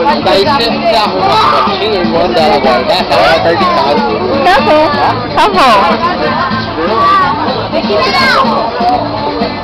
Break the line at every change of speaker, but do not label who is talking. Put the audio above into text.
Daí você arruma uma fotinha e manda ela guardar, ela vai perto de casa.
Tá bom. Tá bom.